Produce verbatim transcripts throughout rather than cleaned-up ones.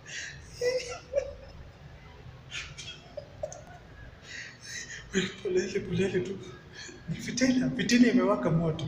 Polele polele tu. Fitina, fitina imewaka moto.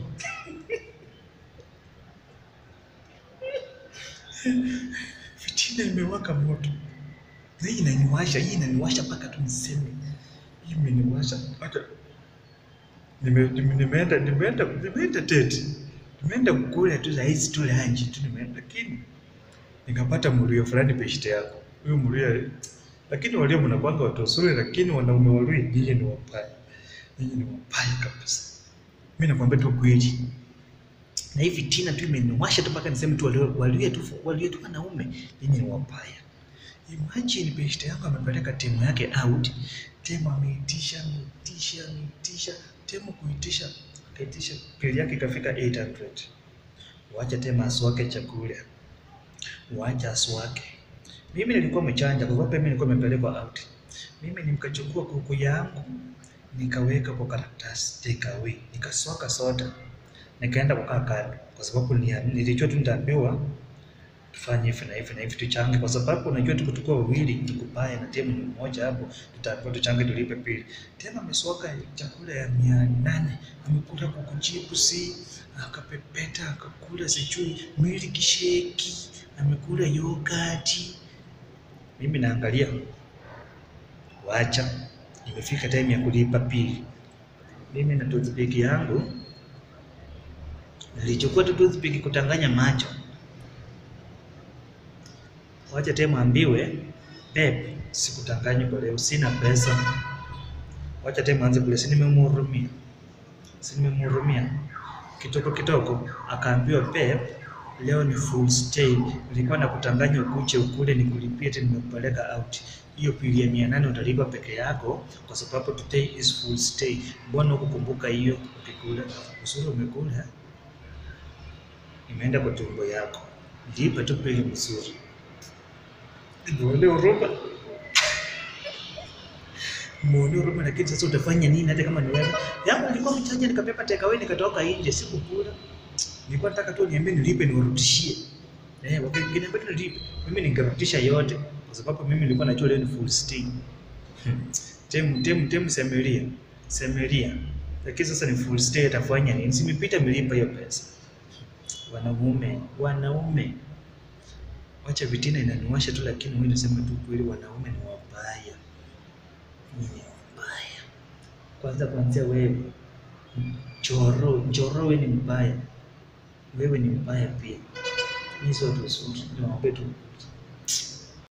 Fitina imewaka moto. Hii inaniwasha, hii inaniwasha mpaka tu niseme. Hii imeniwasha hata nime nimeenda nimeenda nimeenda tete. Nimeenda kukula tu za hizi tu lunch tu nimeenda, lakini nikapata mlio fulani peshte yako. Huyo mlio, lakini walio mnakwanga watu wazuri, lakini wanaume walio nyinyi ni wapaya. Nyinyi ni wapaya kabisa. Mimi nakwambia tu kweli. Na hivi fitina tu imeniwasha tu mpaka niseme tu walio walio tu walio tu wanaume nyinyi ni wapaya. Imagine peshte yangu amepeleka timu yake out. Timu ameitisha, ameitisha, ameitisha, timu kuitisha, akaitisha pili yake ikafika eight hundred. Waacha tena aswake chakula. Waacha aswake. Mimi nilikuwa mchanja kwa sababu mimi nilikuwa nimepelekwa out. Mimi nimkachukua kuku yangu nikaweka kwa karatasi take away. Nikaswaka soda. Nikaenda kukaa kando kwa sababu nilijua tu nitaambiwa tufanye hivi na hivi na hivi tuchange, kwa sababu unajua tuko tuko wawili tukupaya na timu ni mmoja hapo, tutaambiwa tuchange tulipe pili. Tena ameswaka chakula ya mia nane, amekula kuku chipsi, akapepeta, akakula sijui milk shake, amekula yogurt. Mimi naangalia, wacha imefika time ya kulipa pili. Mimi na toothpick yangu nilichukua toothpick kutanganya macho. Wacha tena ambiwe babe, sikutanganyi kwa leo, sina pesa. Wacha tena anze kule, si nimemhurumia. Si nimemhurumia. Kitoko kitoko akaambiwa babe, leo ni full stay. Nilikuwa nakutanganya ukuche ukule nikulipie tena nimekupeleka out. Hiyo pili ya mia nane utalipa peke yako kwa sababu today is full stay. Mbona ukukumbuka hiyo ukikula? Usuri umekula. Imeenda kwa tumbo yako. Lipa tu pili mzuri. Mwone huruma. Mwone huruma, lakini sasa utafanya nini hata kama ni wewe? Yangu nilikuwa mchanja nikapepa take away nikatoka nje sikukula. Nilikuwa nataka tu niambie nilipe niwarudishie. Eh, wakiniambia nilipe, mimi ningerudisha yote kwa sababu mimi nilikuwa najua leo ni full stay. Temu temu temu semelia. Semelia. Lakini sasa ni full stay, atafanya nini? Simepita milipa hiyo pesa. Wanaume, wanaume. Wacha vitina inaniwasha tu, lakini mimi nasema tu kweli wanaume ni wabaya. Ni wabaya. Kwanza kuanzia wewe. Choro, choro wewe ni mbaya. Wewe ni mbaya pia. Hizo tu sura ndio tu